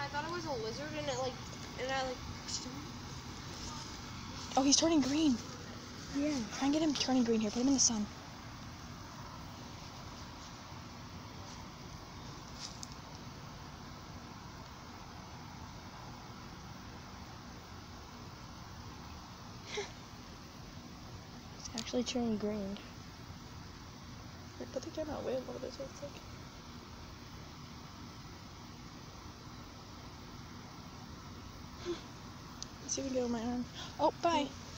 I thought it was a lizard, and I pushed him. Oh, he's turning green. Yeah. Try and get him turning green here. Put him in the sun. It's actually turning green. Wait, put the camera away a little bit so it's like... Let's see if we can get on my arm. Oh, bye.